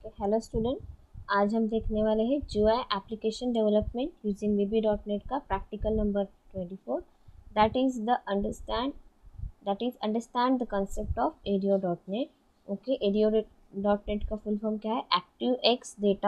Hello student, आज हम देखने वाले हैं GUI application development using VB.NET का practical number 24 that is understand the concept of ADO.NET। Okay, ADO.NET का फुल फॉर्म क्या है? ActiveX Data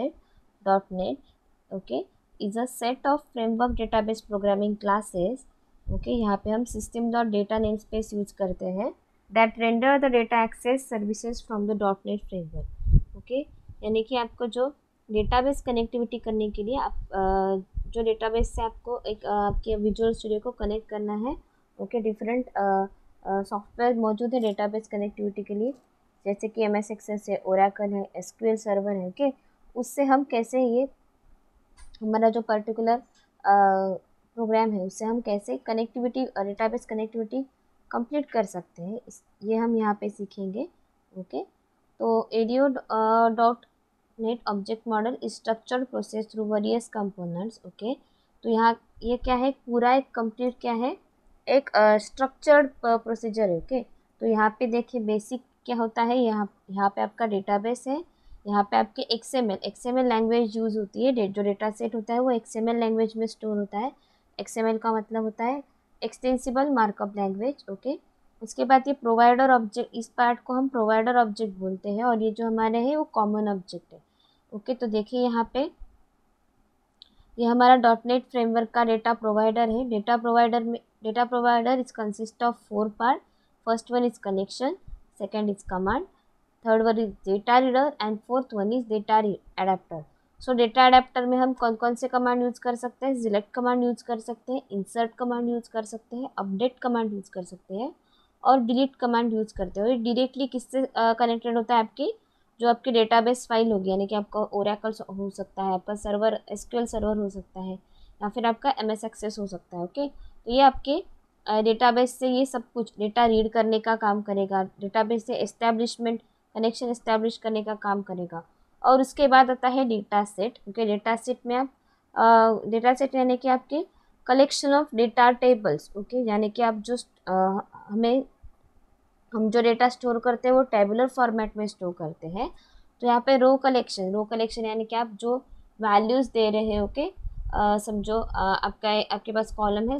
Object.NET okay is a set of framework database programming classes. Okay, यहाँ पे हम system dot data namespace use करते हैं that render the data access services from the .NET framework. Okay, यानी कि आपको जो डेटाबेस कनेक्टिविटी करने के लिए जो डेटाबेस से आपको एक आपके विजुअल स्टूडियो को कनेक्ट करना है। ओके, डिफरेंट सॉफ्टवेयर मौजूद है डेटाबेस कनेक्टिविटी के लिए, जैसे कि MS एक्सेस है, ओरेकल है, SQL सर्वर है। ओके, उससे हम कैसे ये हमारा जो पर्टिकुलर प्रोग्राम है उससे हम कैसे कनेक्टिविटी डेटाबेस कनेक्टिविटी कंप्लीट कर सकते हैं, ये हम यहाँ पे सीखेंगे। ओके, तो ADO.NET object model is structured process through various components. Okay, तो यहाँ ये क्या है, पूरा एक कंप्लीट क्या है, एक स्ट्रक्चर्ड प्रोसीजर है। ओके, तो यहाँ पे देखिए बेसिक क्या होता है, यहाँ पे आपका डेटाबेस है, यहाँ पे आपके XML लैंग्वेज यूज़ होती है। जो डेटा सेट होता है वो XML लैंग्वेज में स्टोर होता है। XML का मतलब होता है एक्सटेंसिबल मार्कअप लैंग्वेज। ओके, उसके बाद ये प्रोवाइडर ऑब्जेक्ट, इस पार्ट को हम प्रोवाइडर ऑब्जेक्ट बोलते हैं, और ये जो हमारे है वो कॉमन ऑब्जेक्ट है। ओके, तो देखिए यहाँ पे ये हमारा .NET फ्रेमवर्क का डेटा प्रोवाइडर है। Data provider is consist of 4 part. First one is connection, second is command, third one is data reader and fourth one is data adapter. So data adapter में हम कौन कौन से command use कर सकते हैं? Select command use कर सकते हैं, इंसर्ट कमांड यूज़ कर सकते हैं, अपडेट कमांड यूज़ कर सकते हैं और डिलीट कमांड यूज़ करते हैं। और ये डायरेक्टली किससे कनेक्टेड होता है? आपकी जो आपकी डेटाबेस फाइल होगी, यानी कि आपका ओरेकल हो सकता है, आपका सर्वर SQL सर्वर हो सकता है, या फिर आपका MS एक्सेस हो सकता है। ओके, तो ये आपके डेटाबेस से ये सब कुछ डेटा रीड करने का काम करेगा, डेटाबेस से एस्टैब्लिशमेंट कनेक्शन एस्टैब्लिश करने का काम करेगा। और उसके बाद आता है data set. Okay, data set में आप डेटा सेट यानी कि आपके collection of data tables. Okay, यानी कि आप जो हम जो डेटा स्टोर करते हैं वो टेबुलर फॉर्मेट में स्टोर करते हैं। तो यहाँ पे रो कलेक्शन यानी कि आप जो वैल्यूज़ दे रहे हैं। ओके, समझो आपके पास कॉलम है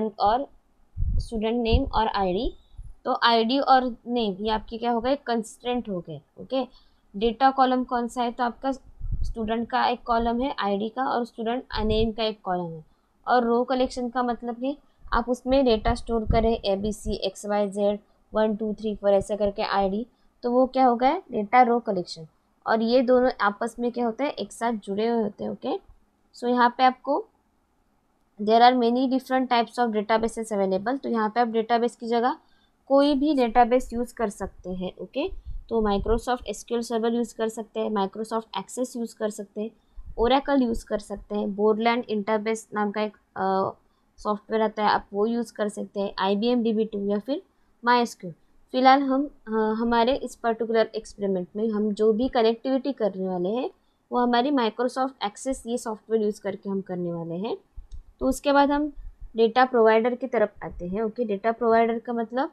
स्टूडेंट नेम और ID। तो ID और नेम ये आपके क्या हो गए, कंस्ट्रेंट हो गए। ओके, डेटा कॉलम कौन सा है? तो आपका स्टूडेंट का एक कॉलम है ID का, और स्टूडेंट नेम का एक कॉलम है। और रो कलेक्शन का मतलब कि आप उसमें डेटा स्टोर करें ABC XYZ 1 2 3 4 ऐसे करके ID, तो वो क्या हो गया, डेटा रो कलेक्शन। और ये दोनों आपस में क्या होता है, एक साथ जुड़े हुए होते हैं। ओके, सो यहाँ पे आपको there are many different types of databases available. तो यहाँ पे आप डेटाबेस की जगह कोई भी डेटाबेस यूज़ कर सकते हैं। ओके, तो माइक्रोसॉफ्ट SQL सर्वर यूज़ कर सकते हैं, माइक्रोसॉफ्ट एक्सेस यूज़ कर सकते हैं, ओरेकल यूज़ कर सकते हैं, बोरलैंड इंटरबेस नाम का एक सॉफ्टवेयर आता है, आप वो यूज़ कर सकते हैं, IBM DB2 या फिर MySQL। फिलहाल हम हमारे इस पर्टिकुलर एक्सपेरिमेंट में हम जो भी कनेक्टिविटी करने वाले हैं वो हमारी माइक्रोसॉफ्ट एक्सेस ये सॉफ्टवेयर यूज़ करके हम करने वाले हैं। तो उसके बाद हम डेटा प्रोवाइडर की तरफ आते हैं। ओके, डेटा प्रोवाइडर का मतलब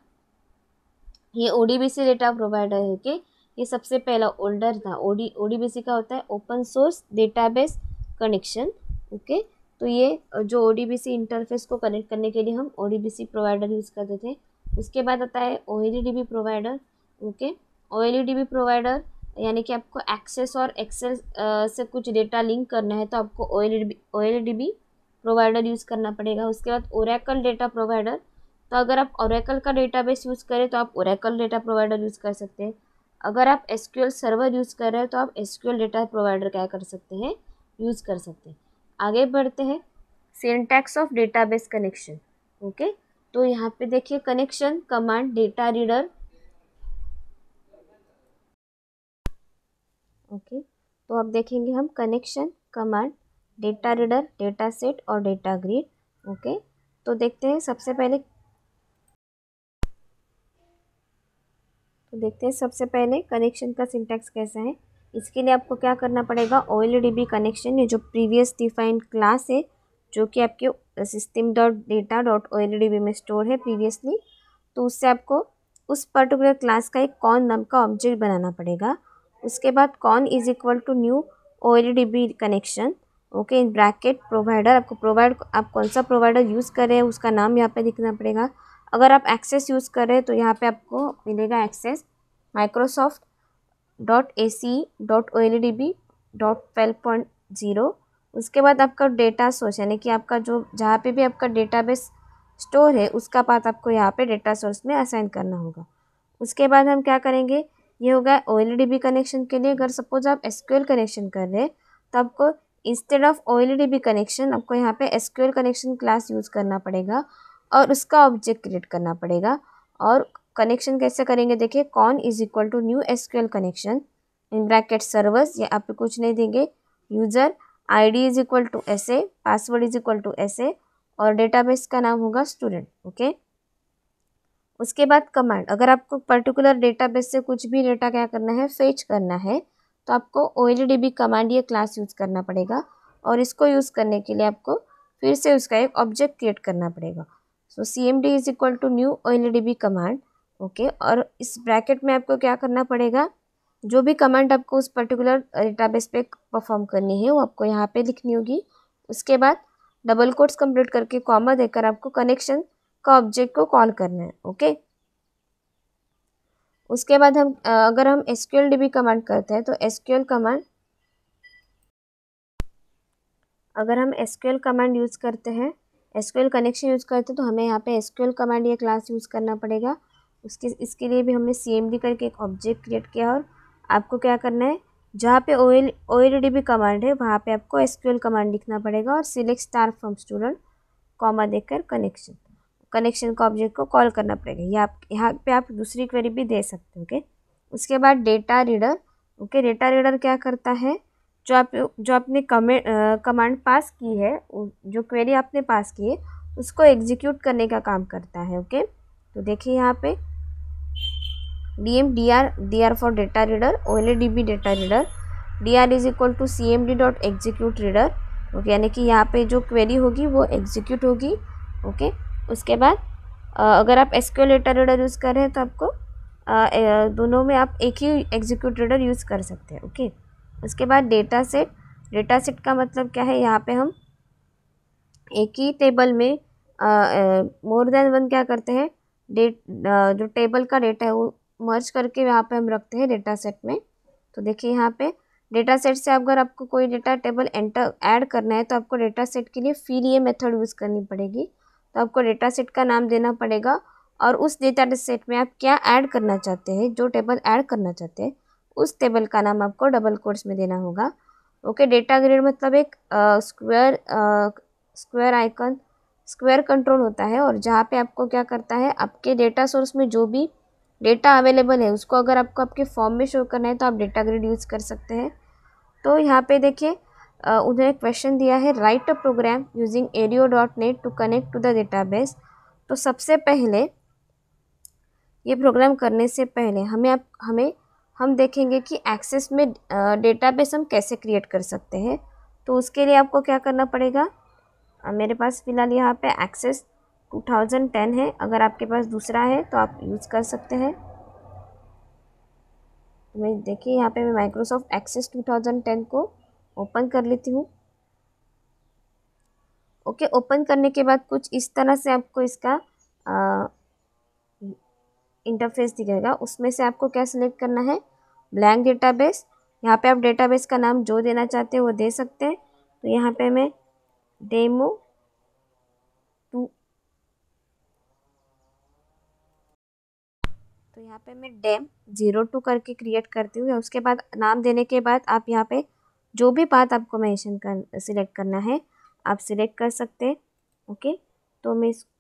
ये ODBC डेटा प्रोवाइडर है। कि ये सबसे पहला ओल्डर था। ODBC का होता है open source database connection. Okay, तो ये जो ODBC इंटरफेस को कनेक्ट करने के लिए हम ODBC प्रोवाइडर यूज़ करते थे। उसके बाद आता है OLEDB provider. Okay, OLEDB provider यानी कि आपको एक्सेस और एक्सेल से कुछ डेटा लिंक करना है तो आपको OLEDB प्रोवाइडर यूज़ करना पड़ेगा। उसके बाद ओरेकल डेटा प्रोवाइडर, तो अगर आप ओरेकल का डेटाबेस यूज़ करें तो आप ओरेकल डेटा प्रोवाइडर यूज़ कर सकते हैं। अगर आप SQL सर्वर यूज़ कर रहे हैं तो आप SQL डेटा प्रोवाइडर क्या कर सकते हैं, यूज़ कर सकते हैं। आगे बढ़ते हैं, syntax of database connection. Okay, तो यहाँ पे देखिए connection command data reader. Okay, तो अब देखेंगे हम connection command data reader, data set और डेटा ग्रिड। ओके, तो देखते हैं सबसे पहले कनेक्शन का सिंटैक्स कैसा है। इसके लिए आपको क्या करना पड़ेगा, OLEDB कनेक्शन, ये जो प्रीवियस डिफाइंड क्लास है जो कि आपके system.data.OLEDB में स्टोर है प्रीवियसली, तो उससे आपको उस पर्टिकुलर क्लास का एक कौन नाम का ऑब्जेक्ट बनाना पड़ेगा। उसके बाद con is equal to new OLEDB connection, okay, in bracket provider, आपको प्रोवाइड, आप कौन सा प्रोवाइडर यूज़ कर रहे हैं उसका नाम यहाँ पे लिखना पड़ेगा। अगर आप एक्सेस यूज़ कर रहे हैं तो यहाँ पे आपको मिलेगा एक्सेस microsoft.ac.oledb.12.0। उसके बाद आपका डेटा सोर्स, यानी कि आपका जो जहाँ पे भी आपका डेटाबेस स्टोर है उसका पाथ आपको यहाँ पे डेटा सोर्स में असाइन करना होगा। उसके बाद हम क्या करेंगे, ये होगा OLEDB कनेक्शन के लिए। अगर सपोज आप SQL कनेक्शन कर रहे हैं तो आपको इंस्टेड ऑफ OLEDB कनेक्शन आपको यहाँ पे SQL कनेक्शन क्लास यूज़ करना पड़ेगा और उसका ऑब्जेक्ट क्रिएट करना पड़ेगा। और कनेक्शन कैसे करेंगे, देखिए, con is equal to new SQL connection in bracket servers, ये आप कुछ नहीं देंगे, user ID is equal to ऐसे, पासवर्ड इज इक्वल टू ऐसे, और डेटाबेस का नाम होगा स्टूडेंट, ओके। उसके बाद कमांड, अगर आपको पर्टिकुलर डेटाबेस से कुछ भी डेटा क्या करना है, फेच करना है, तो आपको OLEDB कमांड ये क्लास यूज़ करना पड़ेगा। और इसको यूज़ करने के लिए आपको फिर से उसका एक ऑब्जेक्ट क्रिएट करना पड़ेगा। So CMD is equal to new OLEDB command, okay. और इस ब्रैकेट में आपको क्या करना पड़ेगा, जो भी कमांड आपको उस पर्टिकुलर डेटाबेस पे परफॉर्म करनी है वो आपको यहाँ पे लिखनी होगी। उसके बाद डबल कोट्स कंप्लीट करके कॉमा देकर आपको कनेक्शन का ऑब्जेक्ट को कॉल करना है, ओके। उसके बाद हम अगर हम SQLDB कमांड करते हैं तो SQL कमांड, अगर हम SQL कमांड यूज़ करते हैं, SQL कनेक्शन यूज़ करते हैं, तो हमें यहाँ पे SQL कमांड ये क्लास यूज़ करना पड़ेगा। इसके लिए भी हमने CMD करके एक ऑब्जेक्ट क्रिएट किया। और आपको क्या करना है, जहाँ पे OLEDB कमांड है वहाँ पे आपको SQL कमांड लिखना पड़ेगा और select star from student comma देकर कनेक्शन का ऑब्जेक्ट को कॉल करना पड़ेगा। ये आप यहाँ पे आप दूसरी क्वेरी भी दे सकते हो, ओके। उसके बाद data reader, okay. Data reader क्या करता है, जो आपने कमांड पास की है, जो क्वेरी आपने पास की है उसको एग्जीक्यूट करने का काम करता है, ओके। तो देखिए यहाँ पे DR for data reader, OLEDB data reader, DR is equal to CMD dot execute reader, okay, यानी कि यहाँ पे जो क्वेरी होगी वो एग्जीक्यूट होगी, ओके। उसके बाद अगर आप SQL डेटा रीडर यूज़ कर रहे हैं तो आपको दोनों में आप एक ही एग्जीक्यूट रीडर यूज़ कर सकते हैं, ओके। उसके बाद डेटा सेट का मतलब क्या है, यहाँ पे हम एक ही टेबल में मोर देन वन क्या करते हैं, जो टेबल का डेटा है वो मर्ज करके यहाँ पे हम रखते हैं डेटा सेट में। तो देखिए यहाँ पे डेटा सेट से अगर आपको कोई डेटा टेबल ऐड करना है तो आपको डेटा सेट के लिए फिर ये मेथड यूज़ करनी पड़ेगी। तो आपको डेटा सेट का नाम देना पड़ेगा और उस डेटा सेट में आप क्या ऐड करना चाहते हैं, जो टेबल ऐड करना चाहते हैं उस टेबल का नाम आपको डबल कोट्स में देना होगा, ओके। डेटा ग्रिड मतलब एक स्क्वायर आइकन, स्क्वायर कंट्रोल होता है, और जहाँ पे आपको क्या करता है, आपके डेटा सोर्स में जो भी डेटा अवेलेबल है उसको अगर आपको आपके फॉर्म में शो करना है तो आप डेटा ग्रिड यूज़ कर सकते हैं। तो यहाँ पे देखिए उन्होंने क्वेश्चन दिया है, write a program using ADO.NET to connect to the database. तो सबसे पहले ये प्रोग्राम करने से पहले हम देखेंगे कि एक्सेस में डेटाबेस हम कैसे क्रिएट कर सकते हैं। तो उसके लिए आपको क्या करना पड़ेगा, मेरे पास फ़िलहाल यहाँ पे एक्सेस 2010 है, अगर आपके पास दूसरा है तो आप यूज़ कर सकते हैं। मैं देखिए यहाँ पे मैं माइक्रोसॉफ्ट एक्सेस 2010 को ओपन कर लेती हूँ, ओके। ओपन करने के बाद कुछ इस तरह से आपको इसका इंटरफेस दिखेगा। उसमें से आपको क्या सिलेक्ट करना है, ब्लैंक डेटाबेस। यहाँ पे आप डेटाबेस का नाम जो देना चाहते हैं वो दे सकते हैं। तो यहाँ पे मैं डेमो 2, तो यहाँ पे मैं डेम 02 करके क्रिएट करती हूँ। उसके बाद नाम देने के बाद आप यहाँ पे जो भी पाथ आपको मेंशन सिलेक्ट करना है आप सिलेक्ट कर सकते हैं, ओके। तो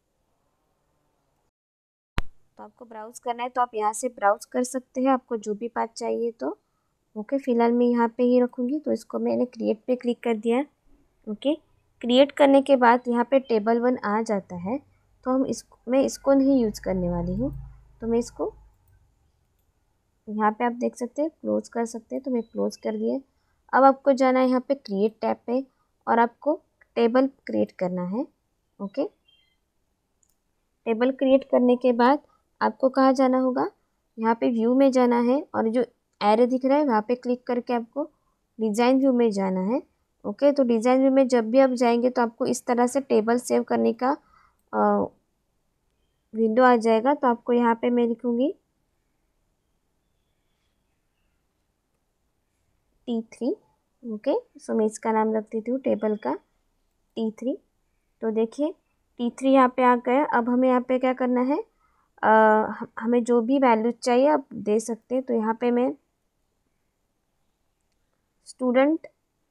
तो आपको ब्राउज़ करना है तो आप यहाँ से ब्राउज़ कर सकते हैं, आपको जो भी पाथ चाहिए तो, ओके। फ़िलहाल मैं यहाँ पे ही रखूँगी, तो इसको मैंने क्रिएट पे क्लिक कर दिया, ओके। क्रिएट करने के बाद यहाँ पे टेबल 1 आ जाता है, तो मैं इसको नहीं यूज़ करने वाली हूँ, तो मैं इसको यहाँ पे आप देख सकते हैं क्लोज़ कर सकते हैं, तो मैं क्लोज़ कर दिया। अब आपको जाना है यहाँ पे क्रिएट टैब पे और आपको टेबल क्रिएट करना है, ओके। टेबल क्रिएट करने के बाद आपको कहाँ जाना होगा, यहाँ पे व्यू में जाना है और जो एरो दिख रहा है वहाँ पे क्लिक करके आपको डिज़ाइन व्यू में जाना है। ओके, तो डिज़ाइन व्यू में जब भी आप जाएंगे तो आपको इस तरह से टेबल सेव करने का विंडो आ जाएगा। तो आपको यहाँ पे मैं लिखूँगी T3। ओके, सो मैं इसका नाम रख देती हूँ टेबल का T3। तो देखिए T3 यहाँ पे आ गया। अब हमें यहाँ पे क्या करना है, हमें जो भी वैल्यूज चाहिए आप दे सकते हैं। तो यहाँ पे मैं स्टूड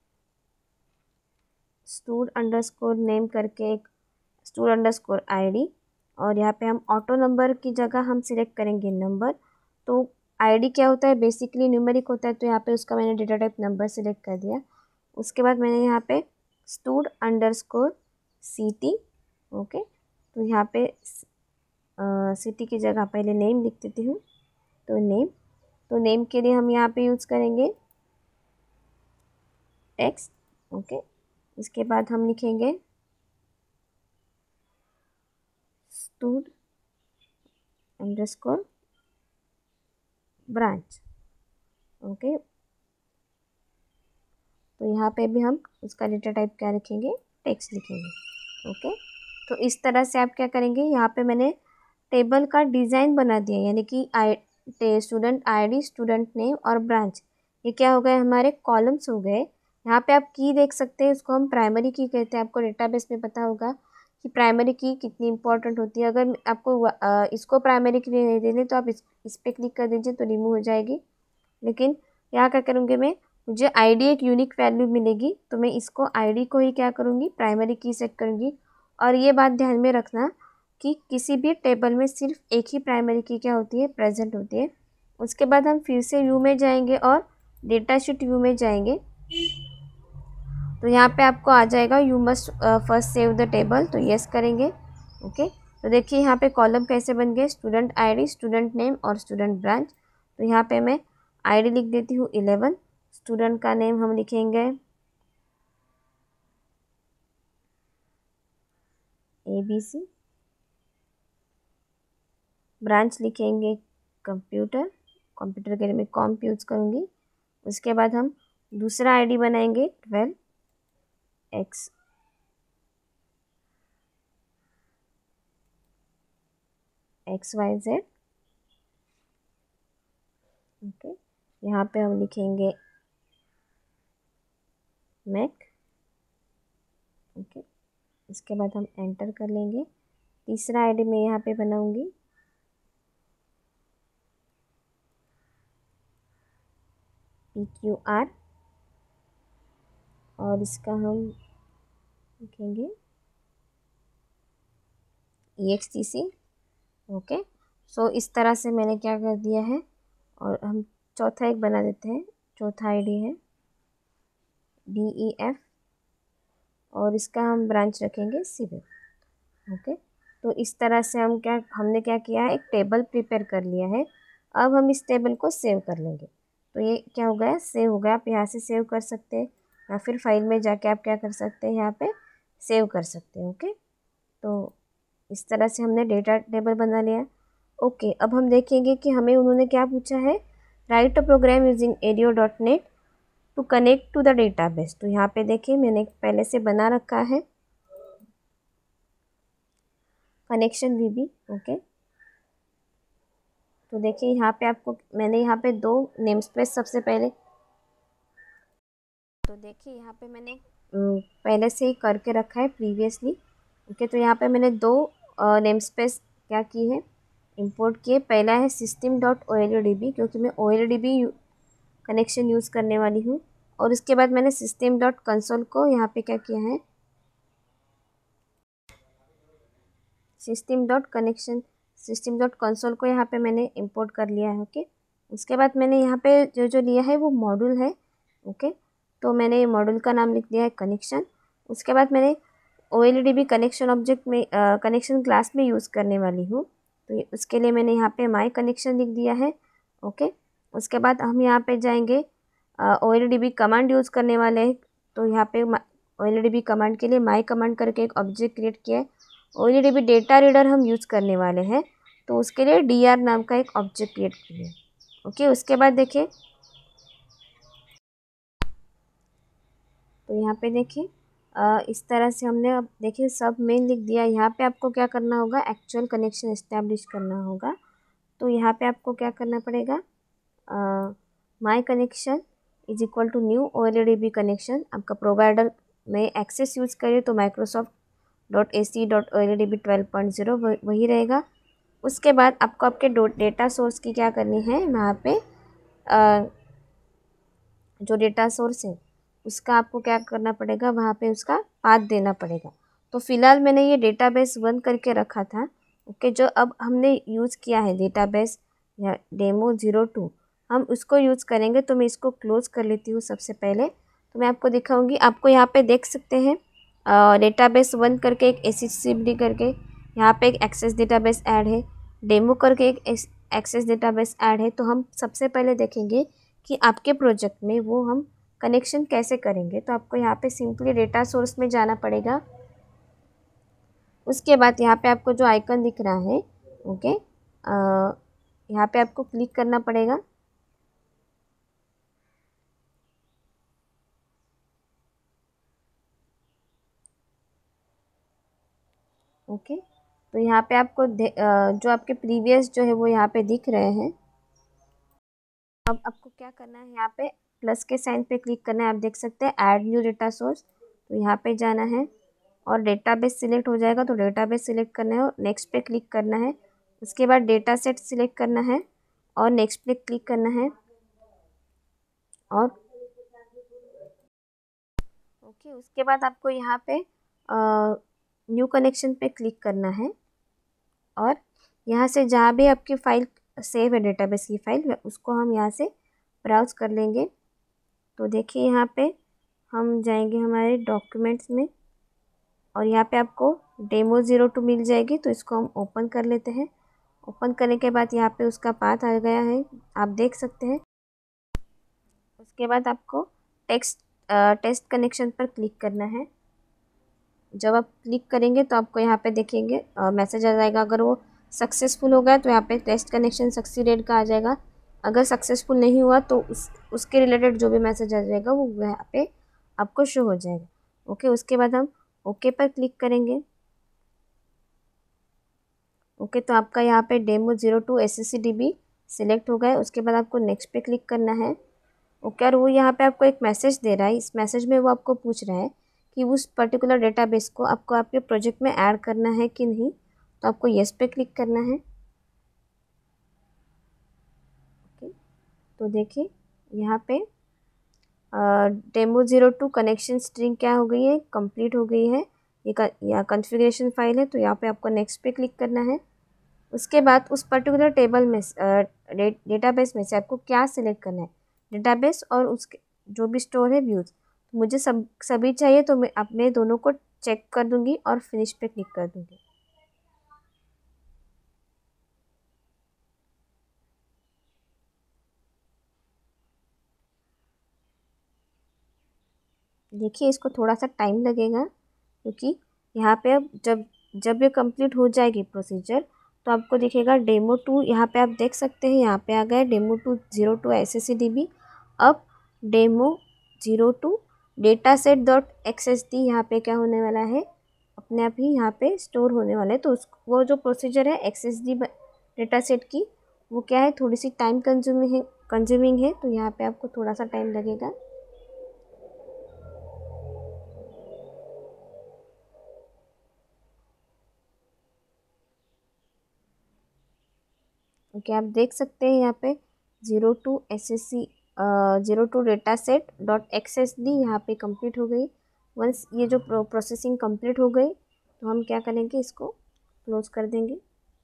अंडरस्कोर नेम करके एक स्टूड अंडरस्कोर ID, और यहाँ पे हम ऑटो नंबर की जगह हम सिलेक्ट करेंगे नंबर। तो ID क्या होता है, बेसिकली न्यूमेरिक होता है, तो यहाँ पे उसका मैंने डेटा टाइप नंबर सिलेक्ट कर दिया। उसके बाद मैंने यहाँ पे स्टूड अंडरस्कोर CT। ओके, तो यहाँ पे सिटी की जगह पहले नेम लिख देती हूँ। तो नेम के लिए हम यहाँ पे यूज़ करेंगे टेक्स्ट। ओके, इसके बाद हम लिखेंगे स्टूड अंडरस्कोर ब्रांच। ओके, तो यहाँ पे भी हम उसका डेटा टाइप क्या रखेंगे, टेक्स्ट लिखेंगे। ओके, तो इस तरह से आप क्या करेंगे, यहाँ पे मैंने टेबल का डिज़ाइन बना दिया, यानी कि स्टूडेंट ID, स्टूडेंट नेम और ब्रांच, ये क्या हो गए, हमारे कॉलम्स हो गए। यहाँ पे आप की देख सकते हैं, इसको हम प्राइमरी की कहते हैं। आपको डेटाबेस में पता होगा कि प्राइमरी की कितनी इंपॉर्टेंट होती है। अगर आपको इसको प्राइमरी की नहीं देनी तो आप इस पर क्लिक कर दीजिए तो रिमूव हो जाएगी। लेकिन यहाँ क्या करूँगी मैं, मुझे ID एक यूनिक वैल्यू मिलेगी, तो मैं इसको ID को ही क्या करूँगी, प्राइमरी की सेट करूँगी। और ये बात ध्यान में रखना कि किसी भी टेबल में सिर्फ एक ही प्राइमरी की क्या होती है, प्रेजेंट होती है। उसके बाद हम फिर से व्यू में जाएंगे और डेटा शीट व्यू में जाएंगे। तो यहाँ पे आपको आ जाएगा you must first save the table, तो यस करेंगे। ओके, तो देखिए यहाँ पे कॉलम कैसे बन गए, स्टूडेंट ID, स्टूडेंट नेम और स्टूडेंट ब्रांच। तो यहाँ पे मैं ID लिख देती हूँ 11, स्टूडेंट का नेम हम लिखेंगे ABC, ब्रांच लिखेंगे कंप्यूटर के लिए मैं कॉम्प यूज़ करूँगी। उसके बाद हम दूसरा ID बनाएंगे 12XYZ। ओके, यहाँ पे हम लिखेंगे मैक। ओके, इसके बाद हम एंटर कर लेंगे। तीसरा ID मैं यहाँ पे बनाऊँगी PQR, और इसका हम लिखेंगे EXTC। ओके, सो इस तरह से मैंने क्या कर दिया है। और हम चौथा एक बना देते हैं, चौथा ID है DEF, और इसका हम ब्रांच रखेंगे सिविल। ओके, तो इस तरह से हमने क्या किया है, एक टेबल प्रिपेयर कर लिया है। अब हम इस टेबल को सेव कर लेंगे। तो ये क्या हो गया, सेव हो गया। आप यहाँ से सेव कर सकते हैं या फिर फाइल में जाके आप क्या कर सकते हैं, यहाँ पे सेव कर सकते हैं। ओके, तो इस तरह से हमने डेटा टेबल बना लिया। ओके, अब हम देखेंगे कि हमें उन्होंने क्या पूछा है, write a program using ADO.NET to connect to the database. तो यहाँ पे देखिए मैंने पहले से बना रखा है कनेक्शन VB। ओके, तो देखिए यहाँ पे आपको मैंने यहाँ पे 2 नेम स्पेस सबसे पहले, तो देखिए यहाँ पे मैंने पहले से ही करके रखा है प्रीवियसली। ओके, तो यहाँ पे मैंने 2 नेम स्पेस क्या की है, इंपोर्ट किए। पहला है system.OLEDB, क्योंकि मैं OLEDB कनेक्शन यूज़ करने वाली हूँ। और उसके बाद मैंने system.console को यहाँ पे क्या किया है, system.console को यहाँ पे मैंने इंपोर्ट कर लिया है। ओके, उसके बाद मैंने यहाँ पे जो लिया है वो मॉड्यूल है। ओके, तो मैंने मॉड्यूल का नाम लिख दिया है कनेक्शन। उसके बाद मैंने OLEDB कनेक्शन ऑब्जेक्ट में कनेक्शन क्लास में यूज़ करने वाली हूँ, तो उसके लिए मैंने यहाँ पे माई कनेक्शन लिख दिया है। ओके, उसके बाद हम यहाँ पे जाएंगे OLEDB कमांड यूज़ करने वाले हैं। तो यहाँ पे OLEDB कमांड के लिए माई कमांड करके एक ऑब्जेक्ट क्रिएट किया है। OLEDB डेटा रीडर हम यूज़ करने वाले हैं, तो उसके लिए DR नाम का एक ऑब्जेक्ट क्रिएट किया है। ओके, उसके बाद देखिए तो यहाँ पे देखिए इस तरह से हमने अब देखिए सब मेन लिख दिया। यहाँ पे आपको क्या करना होगा, एक्चुअल कनेक्शन इस्टेब्लिश करना होगा। तो यहाँ पे आपको क्या करना पड़ेगा, my connection is equal to new OLEDB connection. आपका प्रोवाइडर में एक्सेस यूज़ करें तो microsoft.ac.oledb 12.0 वही रहेगा। उसके बाद आपको आपके डेटा सोर्स की क्या करनी है, वहाँ पे जो डेटा सोर्स है उसका आपको क्या करना पड़ेगा, वहाँ पे उसका पाथ देना पड़ेगा। तो फिलहाल मैंने ये डेटाबेस 1 करके रखा था। ओके, जो अब हमने यूज़ किया है डेटाबेस या demo02, हम उसको यूज़ करेंगे। तो मैं इसको क्लोज़ कर लेती हूँ सबसे पहले। तो मैं आपको दिखाऊंगी। आपको यहाँ पे देख सकते हैं डेटाबेस 1 करके एक accessibility करके यहाँ पे एक एक्सेस डेटाबेस ऐड है, डेमो करके एक एक्सेस डेटाबेस ऐड है। तो हम सबसे पहले देखेंगे कि आपके प्रोजेक्ट में वो हम कनेक्शन कैसे करेंगे। तो आपको यहाँ पे सिंपली डेटा सोर्स में जाना पड़ेगा। उसके बाद यहाँ पे आपको जो आइकन दिख रहा है, ओके, यहाँ पे आपको क्लिक करना पड़ेगा। ओके, तो यहाँ पे आपको जो आपके प्रीवियस जो है वो यहाँ पे दिख रहे हैं। अब आपको क्या करना है, यहाँ पे प्लस के साइन पे क्लिक करना है। आप देख सकते हैं ऐड न्यू डेटा सोर्स, तो यहाँ पे जाना है और डेटाबेस सिलेक्ट हो जाएगा। तो डेटाबेस सिलेक्ट करना है और नेक्स्ट पे क्लिक करना है। उसके बाद डेटा सेट सिलेक्ट करना है और नेक्स्ट पे क्लिक करना है। और ओके, उसके बाद आपको यहाँ पे न्यू कनेक्शन पे क्लिक करना है और यहाँ से जहाँ भी आपकी फ़ाइल सेव है, डेटाबेस की फ़ाइल, उसको हम यहाँ से ब्राउज़ कर लेंगे। तो देखिए यहाँ पे हम जाएंगे हमारे डॉक्यूमेंट्स में और यहाँ पे आपको demo02 मिल जाएगी। तो इसको हम ओपन कर लेते हैं। ओपन करने के बाद यहाँ पे उसका पाथ आ गया है, आप देख सकते हैं। उसके बाद आपको टेस्ट कनेक्शन पर क्लिक करना है। जब आप क्लिक करेंगे तो आपको यहाँ पे देखेंगे मैसेज आ जाएगा। अगर वो सक्सेसफुल हो गया तो यहाँ पे टेस्ट कनेक्शन सक्सीडेड का आ जाएगा। अगर सक्सेसफुल नहीं हुआ तो उसके रिलेटेड जो भी मैसेज आ जाएगा वो यहाँ पे आपको शो हो जाएगा। ओके, उसके बाद हम ओके पर क्लिक करेंगे। ओके, तो आपका यहाँ पे demo02 SCCDB सिलेक्ट हो गया है। उसके बाद आपको नेक्स्ट पे क्लिक करना है। ओके, और वो यहाँ पे आपको एक मैसेज दे रहा है। इस मैसेज में वो आपको पूछ रहा है कि उस पर्टिकुलर डेटाबेस को आपको आपके प्रोजेक्ट में ऐड करना है कि नहीं। तो आपको येस पे क्लिक करना है। ओके, तो देखिए यहाँ पे demo02 कनेक्शन स्ट्रिंग क्या हो गई है, कंप्लीट हो गई है। ये कॉन्फ़िगरेशन फाइल है। तो यहाँ पे आपको नेक्स्ट पे क्लिक करना है। उसके बाद उस पर्टिकुलर टेबल में डेटाबेस में से आपको क्या सिलेक्ट करना है, डेटाबेस और उसके जो भी स्टोर है व्यूज़। तो मुझे सभी चाहिए, तो मैं अपने दोनों को चेक कर दूंगी और फिनिश पे क्लिक कर दूंगी। देखिए इसको थोड़ा सा टाइम लगेगा क्योंकि यहाँ पे अब जब ये कंप्लीट हो जाएगी प्रोसीजर तो आपको दिखेगा demo02। यहाँ पे आप देख सकते हैं, यहाँ पे आ गया demo02 SCCDB। अब demo02 dataset.xsd यहाँ पे क्या होने वाला है, अपने आप ही यहाँ पे स्टोर होने वाला है। तो वो जो प्रोसीजर है XSD डेटा सेट की, वो क्या है, थोड़ी सी टाइम कंज्यूमिंग है। तो यहाँ पे आपको थोड़ा सा टाइम लगेगा। ओके, आप देख सकते हैं यहाँ पे 02 डेटा सेट डॉट XSD यहाँ पे कंप्लीट हो गई। वंस ये जो प्रोसेसिंग कंप्लीट हो गई तो हम क्या करेंगे, इसको क्लोज कर देंगे।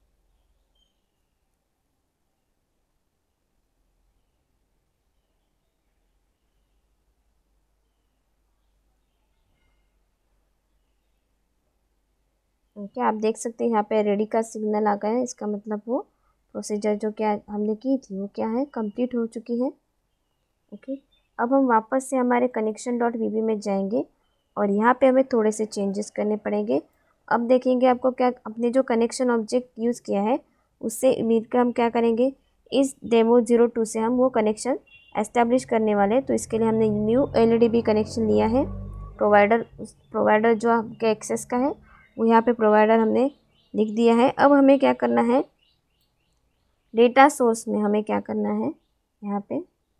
ओके, आप देख सकते हैं यहाँ पे रेडी का सिग्नल आ गया है। इसका मतलब वो प्रोसीजर जो क्या हमने की थी वो क्या है, कंप्लीट हो चुकी है। ओके, अब हम वापस से हमारे connection.vb में जाएंगे और यहाँ पे हमें थोड़े से चेंजेस करने पड़ेंगे। अब देखेंगे आपको क्या, अपने जो कनेक्शन ऑब्जेक्ट यूज़ किया है उससे उम्मीद का हम क्या करेंगे, इस demo02 से हम वो कनेक्शन एस्टेब्लिश करने वाले हैं। तो इसके लिए हमने न्यू OLEDB कनेक्शन लिया है प्रोवाइडर जो आपके एक्सेस का है वो यहाँ पे प्रोवाइडर हमने लिख दिया है। अब हमें क्या करना है, डेटा सोर्स में हमें क्या करना है, यहाँ पे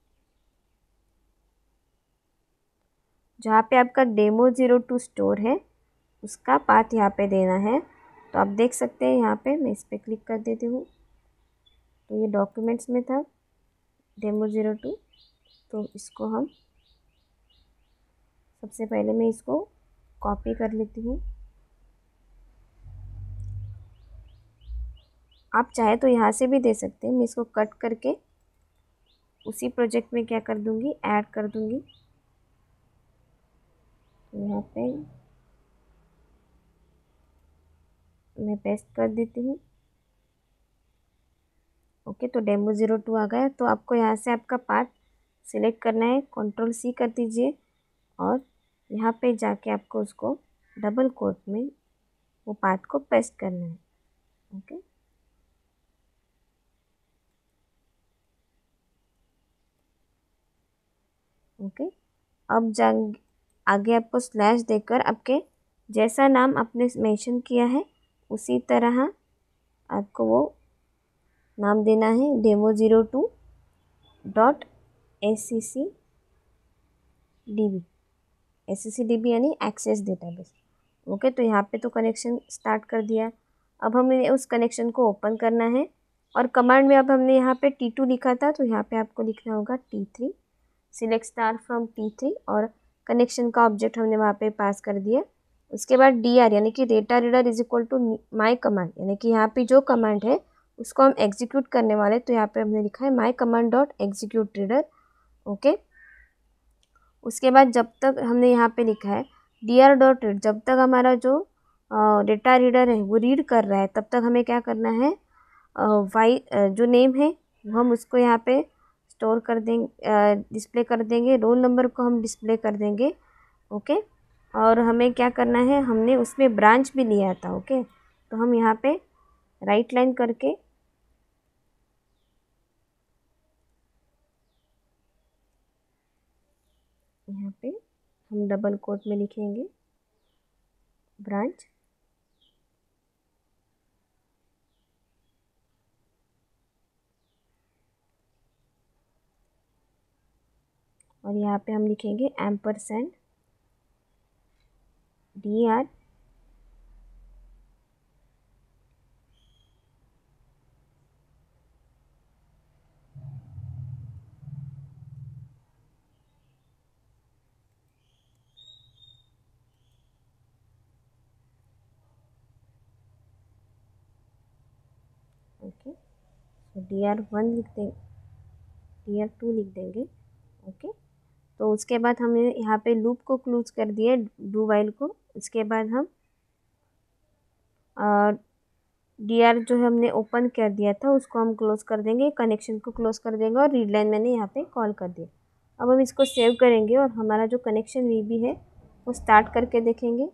जहाँ पे आपका demo02 स्टोर है उसका पाथ यहाँ पे देना है। तो आप देख सकते हैं यहाँ पे, मैं इस पर क्लिक कर देती हूँ। तो ये डॉक्यूमेंट्स में था demo02, तो इसको हम सबसे पहले मैं इसको कॉपी कर लेती हूँ। आप चाहे तो यहाँ से भी दे सकते हैं, मैं इसको कट करके उसी प्रोजेक्ट में क्या कर दूँगी, ऐड कर दूँगी। तो यहाँ पे मैं पेस्ट कर देती हूँ। ओके, तो demo02 आ गया। तो आपको यहाँ से आपका पाथ सिलेक्ट करना है, Ctrl+C कर दीजिए और यहाँ पे जाके आपको उसको डबल कोट में वो पाथ को पेस्ट करना है। Okay, okay. अब आगे आपको स्लैश देकर आपके जैसा नाम आपने मेंशन किया है उसी तरह आपको वो नाम देना है, demo02.accdb, accdb यानी एक्सेस डेटाबेस। ओके, तो यहाँ पे तो कनेक्शन स्टार्ट कर दिया। अब हमें उस कनेक्शन को ओपन करना है और कमांड में अब हमने यहाँ पे T2 लिखा था, तो यहाँ पे आपको लिखना होगा T3, select star from T3 और कनेक्शन का ऑब्जेक्ट हमने वहाँ पे पास कर दिया। उसके बाद DR यानी कि data reader is equal to my command, यानी कि यहाँ पे जो कमांड है उसको हम एग्जीक्यूट करने वाले, तो यहाँ पे हमने लिखा है my command dot execute reader. Okay, उसके बाद जब तक हमने यहाँ पे लिखा है DR डॉट रीड, जब तक हमारा जो डेटा रीडर है वो रीड कर रहा है तब तक हमें क्या करना है, जो नेम है वो हम उसको यहाँ पे स्टोर कर देंगे, डिस्प्ले कर देंगे, रोल नंबर को हम डिस्प्ले कर देंगे। ओके, और हमें क्या करना है, हमने उसमें ब्रांच भी लिया था। ओके, तो हम यहाँ पे राइट लाइन करके यहाँ पे हम डबल कोट में लिखेंगे ब्रांच, और यहाँ पे हम लिखेंगे एम्परसेंड DR ओके, तो DR1 लिख देंगे, DR2 लिख देंगे। ओके, तो उसके बाद हमने यहाँ पे लूप को क्लोज कर दिया, डू वाइल को। उसके बाद हम DR जो है हमने ओपन कर दिया था उसको हम क्लोज कर देंगे, कनेक्शन को क्लोज कर देंगे और रीड लाइन मैंने यहाँ पे कॉल कर दिया। अब हम इसको सेव करेंगे और हमारा जो कनेक्शन VB है वो स्टार्ट करके देखेंगे।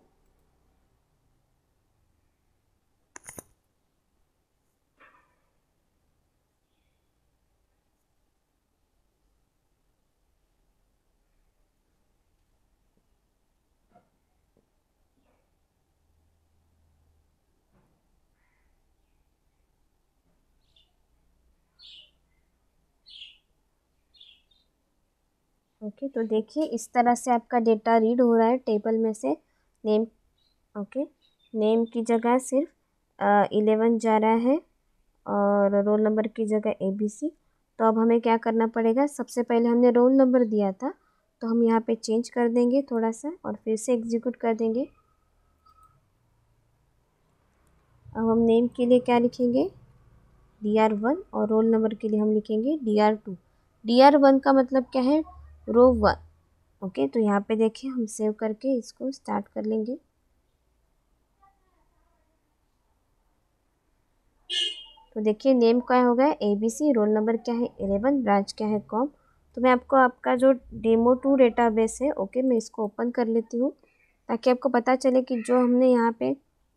ओके, तो देखिए इस तरह से आपका डेटा रीड हो रहा है टेबल में से। नेम, ओके, नेम की जगह सिर्फ 11 जा रहा है और रोल नंबर की जगह ABC। तो अब हमें क्या करना पड़ेगा, सबसे पहले हमने रोल नंबर दिया था तो हम यहाँ पे चेंज कर देंगे थोड़ा सा और फिर से एग्जीक्यूट कर देंगे। अब हम नेम के लिए क्या लिखेंगे, DR1, और रोल नंबर के लिए हम लिखेंगे DR2। DR1 का मतलब क्या है, रो 1। ओके, तो यहाँ पे देखिए हम सेव करके इसको स्टार्ट कर लेंगे। तो देखिए नेम क्या हो गया ABC, रोल नंबर क्या है 11, ब्रांच क्या है कॉम। तो मैं आपको आपका जो demo2 डेटाबेस है, ओके, मैं इसको ओपन कर लेती हूँ ताकि आपको पता चले कि जो हमने यहाँ पे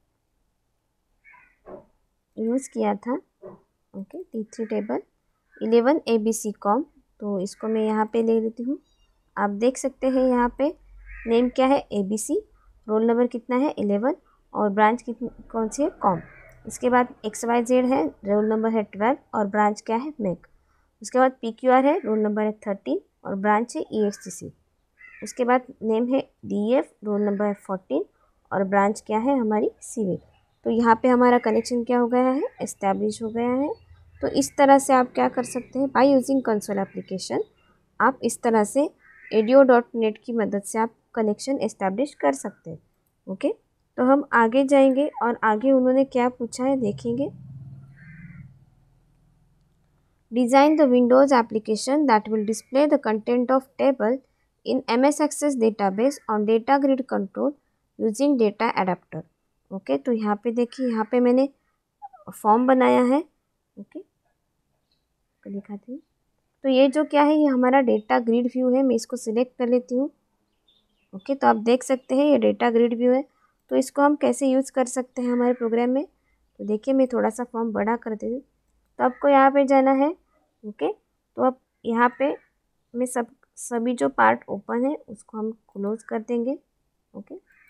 यूज़ किया था, okay, T3 table 11 ABC com, तो इसको मैं यहाँ पे ले लेती हूँ। आप देख सकते हैं यहाँ पे नेम क्या है ABC, रोल नंबर कितना है 11 और ब्रांच कितनी कौन सी है कॉम। इसके बाद XYZ है, रोल नंबर है 12 और ब्रांच क्या है मैक। उसके बाद PQR है, रोल नंबर है 13 और ब्रांच है EXTC। उसके बाद नेम है DF, रोल नंबर है 14 और ब्रांच क्या है हमारी सिविल। तो यहाँ पे हमारा कनेक्शन क्या हो गया है, एस्टैब्लिश हो गया है। तो इस तरह से आप क्या कर सकते हैं, बाय यूजिंग कंसोल एप्लीकेशन आप इस तरह से ADIO.NET की मदद से आप कनेक्शन एस्टैब्लिश कर सकते हैं। ओके, तो हम आगे जाएंगे और आगे उन्होंने क्या पूछा है देखेंगे। Design the Windows application that will display the content of table in MS Access database on data grid control using data adapter। Okay, तो यहाँ पे देखिए, यहाँ पे मैंने फॉर्म बनाया है। ओके, तो दिखाती हूँ। तो ये जो क्या है, ये हमारा डेटा ग्रिड व्यू है। मैं इसको सिलेक्ट कर लेती हूँ। ओके, तो आप देख सकते हैं ये डेटा ग्रिड व्यू है। तो इसको हम कैसे यूज़ कर सकते हैं हमारे प्रोग्राम में, तो देखिए मैं थोड़ा सा फॉर्म बड़ा कर देती हूँ। तो आपको यहाँ पे जाना है। ओके, तो अब यहाँ पे मैं सभी जो पार्ट ओपन है उसको हम क्लोज कर देंगे। ओके,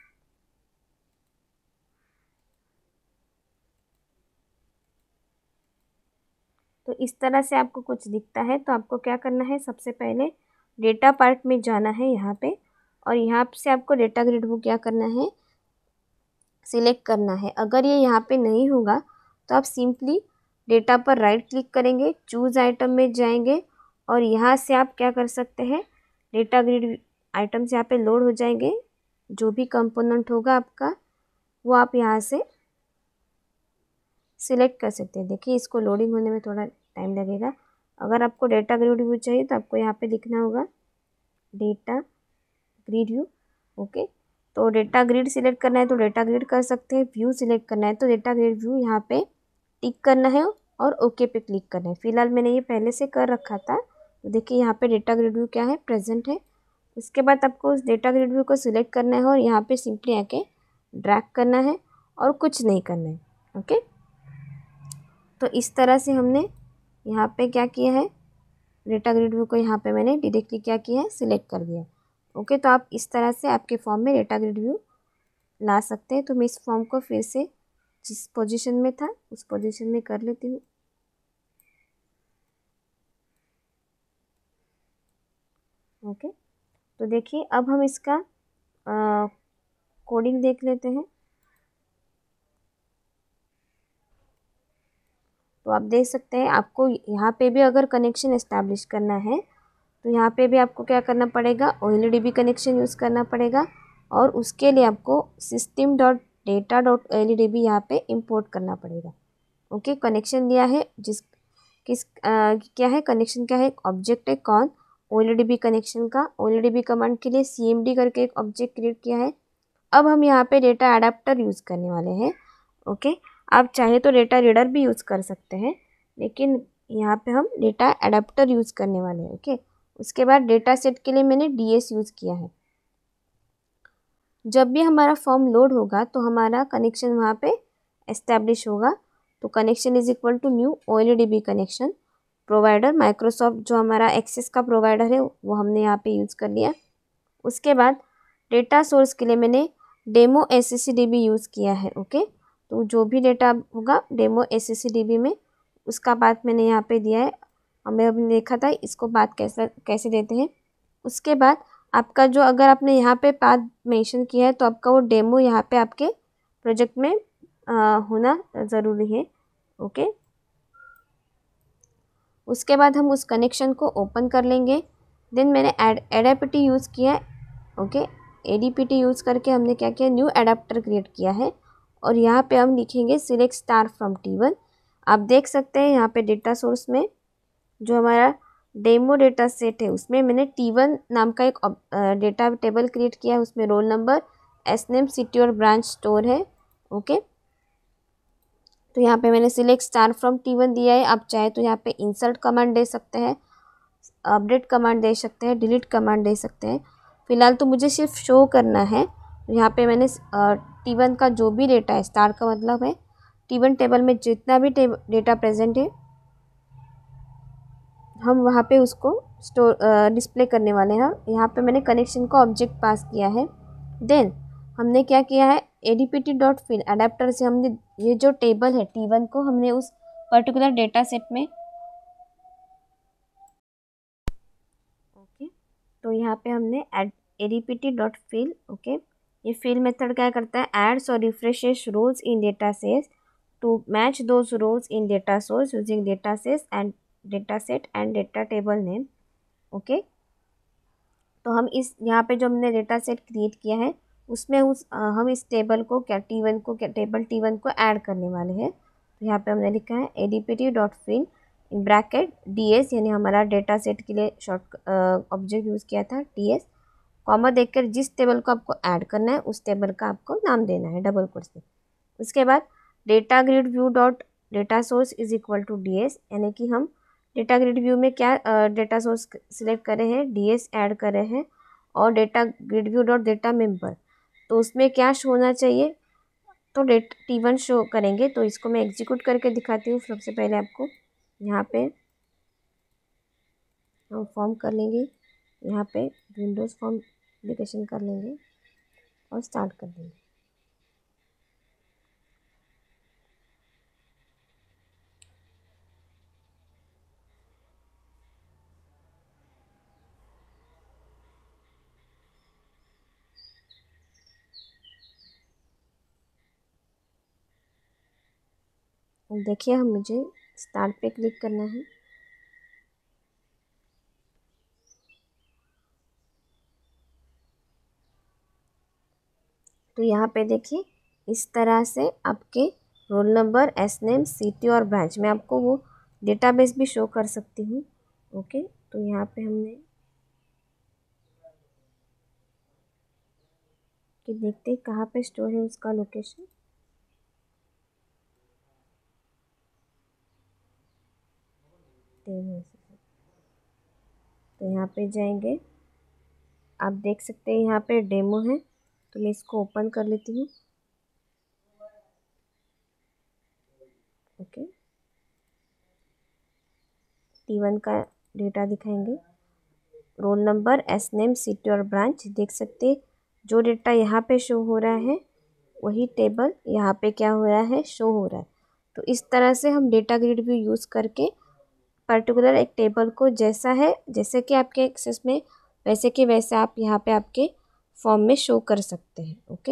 तो इस तरह से आपको कुछ दिखता है। तो आपको क्या करना है, सबसे पहले डेटा पार्ट में जाना है यहाँ पे, और यहाँ से आपको डेटा ग्रिड वो क्या करना है, सिलेक्ट करना है। अगर ये यहाँ पे नहीं होगा तो आप सिंपली डेटा पर राइट क्लिक करेंगे, चूज़ आइटम में जाएंगे और यहाँ से आप क्या कर सकते हैं, डेटा ग्रिड आइटम्स यहाँ पे लोड हो जाएंगे। जो भी कंपोनेंट होगा आपका वो आप यहाँ से सिलेक्ट कर सकते हैं। देखिए इसको लोडिंग होने में थोड़ा टाइम लगेगा। अगर आपको डेटा ग्रिड व्यू चाहिए तो आपको यहाँ पे लिखना होगा डेटा ग्रिड व्यू। ओके, तो डेटा ग्रिड सिलेक्ट करना है तो डेटा ग्रिड कर सकते हैं, व्यू सिलेक्ट करना है तो डेटा ग्रिड व्यू यहाँ पे टिक करना है और ओके पे क्लिक करना है। फिलहाल मैंने ये पहले से कर रखा था। तो देखिए यहाँ पे डेटा ग्रिड व्यू क्या है, प्रेजेंट है। उसके बाद आपको उस डेटा ग्रिड व्यू को सिलेक्ट करना है और यहाँ पे सिंपली आके ड्रैग करना है और कुछ नहीं करना है। ओके, तो इस तरह से हमने यहाँ पे क्या किया है, डेटा ग्रिड व्यू को यहाँ पे मैंने डायरेक्टली क्या किया है, सिलेक्ट कर दिया। ओके, तो आप इस तरह से आपके फॉर्म में डेटा ग्रिड व्यू ला सकते हैं। तो मैं इस फॉर्म को फिर से जिस पोजीशन में था उस पोजीशन में कर लेती हूँ। ओके, तो देखिए अब हम इसका कोडिंग देख लेते हैं। तो आप देख सकते हैं, आपको यहाँ पे भी अगर कनेक्शन एस्टैब्लिश करना है तो यहाँ पे भी आपको क्या करना पड़ेगा, OLEDB कनेक्शन यूज़ करना पड़ेगा और उसके लिए आपको system.data.OLEDB यहाँ पे इंपोर्ट करना पड़ेगा। ओके, कनेक्शन दिया है क्या है, कनेक्शन क्या है, एक ऑब्जेक्ट है कौन, OLEDB कनेक्शन का। OLEDB कमांड के लिए CMD करके एक ऑब्जेक्ट क्रिएट किया है। अब हम यहाँ पे डेटा अडेप्टर यूज़ करने वाले हैं। ओके, आप चाहे तो डेटा रीडर भी यूज़ कर सकते हैं, लेकिन यहाँ पे हम डेटा अडेप्टर यूज़ करने वाले हैं। ओके, उसके बाद डेटा सेट के लिए मैंने DS यूज़ किया है। जब भी हमारा फॉर्म लोड होगा तो हमारा कनेक्शन वहाँ पे एस्टैब्लिश होगा। तो connection is equal to new OLEDB connection provider, Microsoft जो हमारा एक्सेस का प्रोवाइडर है वो हमने यहाँ पे यूज़ कर लिया। उसके बाद डेटा सोर्स के लिए मैंने डेमो SCCDB यूज़ किया है। ओके, तो जो भी डेटा होगा डेमो SCCDB में उसका बात मैंने यहाँ पे दिया है। हमें अभी देखा था इसको बात कैसे देते हैं। उसके बाद आपका जो, अगर आपने यहाँ पे पाथ मेंशन किया है तो आपका वो डेमो यहाँ पे आपके प्रोजेक्ट में होना ज़रूरी है। ओके, उसके बाद हम उस कनेक्शन को ओपन कर लेंगे। देन मैंने एडाप्टी यूज़ किया है। ओके, ADPT यूज़ करके हमने क्या किया, न्यू एडाप्टर क्रिएट किया है और यहाँ पे हम लिखेंगे सिलेक्ट स्टार फ्रॉम T1। आप देख सकते हैं यहाँ पे डेटा सोर्स में जो हमारा डेमो डेटा सेट है उसमें मैंने T1 नाम का एक डेटा टेबल क्रिएट किया है। उसमें रोल नंबर, SNAME, सिटी और ब्रांच स्टोर है। ओके, तो यहाँ पे मैंने सिलेक्ट स्टार फ्रॉम T1 दिया है। आप चाहे तो यहाँ पे इंसर्ट कमांड दे सकते हैं, अपडेट कमांड दे सकते हैं, डिलीट कमांड दे सकते हैं। फिलहाल तो मुझे सिर्फ शो करना है। यहाँ पे मैंने T1 का जो भी डेटा है, स्टार का मतलब है T1 टेबल में जितना भी डेटा प्रेजेंट है हम वहाँ पे उसको स्टोर डिस्प्ले करने वाले हैं। यहाँ पे मैंने कनेक्शन का ऑब्जेक्ट पास किया है। देन हमने क्या किया है, एडीपीटी डॉट फिल अडेप्टर से हमने ये जो टेबल है T1 को हमने उस पर्टिकुलर डेटा सेट में, ओके, तो यहाँ पे हमने एडीपीटी डॉट फिल, ओके, ये फिल मेथड क्या करता है, एड्स और refreshes rows in data set to match those rows in data source using data set and data table name. Okay, तो हम इस यहाँ पे जो हमने डेटा सेट क्रिएट किया है उसमें हम इस टेबल को क्या T1 को क्या टेबल T1 को ऐड करने वाले हैं। तो यहाँ पे हमने लिखा है ADPT dot fill in bracket DS, यानी हमारा डेटा सेट के लिए शॉर्ट ऑब्जेक्ट यूज़ किया था DS, कॉमा देकर जिस टेबल को आपको ऐड करना है उस टेबल का आपको नाम देना है डबल कोट्स में। उसके बाद data grid view dot data source is equal to DS, यानी कि हम डेटा ग्रिड व्यू में क्या डेटा सोर्स सिलेक्ट कर रहे हैं, DS ऐड कर रहे हैं, और data grid view dot data member, तो उसमें क्या शो होना चाहिए, तो T1 शो करेंगे। तो इसको मैं एग्जीक्यूट करके दिखाती हूँ। सबसे पहले आपको यहाँ पे हम फॉर्म कर लेंगे, यहाँ पे विंडोज़ फॉर्म एप्लीकेशन कर लेंगे और स्टार्ट कर देंगे। देखिए हम मुझे स्टार्ट पे क्लिक करना है। तो यहाँ पे देखिए इस तरह से आपके roll number, S name, city और ब्रांच में आपको वो डेटाबेस भी शो कर सकती हूँ। ओके, तो यहाँ पे हमने कि देखते हैं कहाँ पे स्टोर है उसका लोकेशन। तो यहाँ पे जाएंगे, आप देख सकते हैं यहाँ पे डेमो है, तो मैं इसको ओपन कर लेती हूँ। ओके, T1 का डेटा दिखाएंगे, roll number, S name, city और ब्रांच। देख सकते हैं जो डेटा यहाँ पे शो हो रहा है वही टेबल यहाँ पे क्या हो रहा है, शो हो रहा है। तो इस तरह से हम डेटा ग्रिड भी यूज़ करके पर्टिकुलर एक टेबल को जैसा है, जैसे कि आपके एक्सेस में वैसे के वैसे आप यहाँ पे आपके फॉर्म में शो कर सकते हैं। ओके,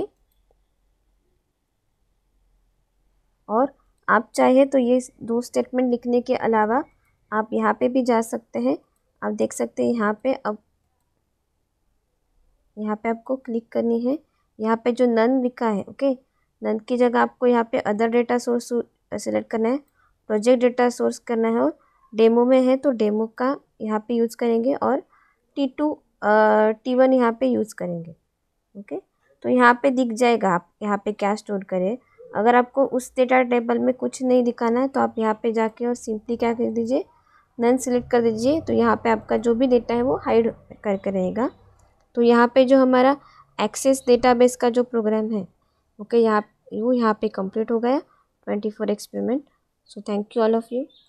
और आप चाहे तो ये दो स्टेटमेंट लिखने के अलावा आप यहाँ पे भी जा सकते हैं। आप देख सकते हैं यहाँ पे, अब यहाँ पे आपको क्लिक करनी है, यहाँ पे जो नन लिखा है, ओके, नन की जगह आपको यहाँ पे अदर डेटा सोर्स सेलेक्ट करना है, प्रोजेक्ट डेटा सोर्स करना है, और डेमो में है तो डेमो का यहाँ पे यूज़ करेंगे, और T1 यहाँ पे यूज़ करेंगे। ओके, तो यहाँ पे दिख जाएगा आप यहाँ पे क्या स्टोर करें। अगर आपको उस डेटा टेबल में कुछ नहीं दिखाना है तो आप यहाँ पे जाके और सिंपली क्या कर दीजिए, नन सेलेक्ट कर दीजिए। तो यहाँ पे आपका जो भी डेटा है वो हाइड करके रहेगा। तो यहाँ पे जो हमारा एक्सेस डेटाबेस का जो प्रोग्राम है, ओके, यहाँ पे कंप्लीट हो गया 24 experiment. So thank you all of you.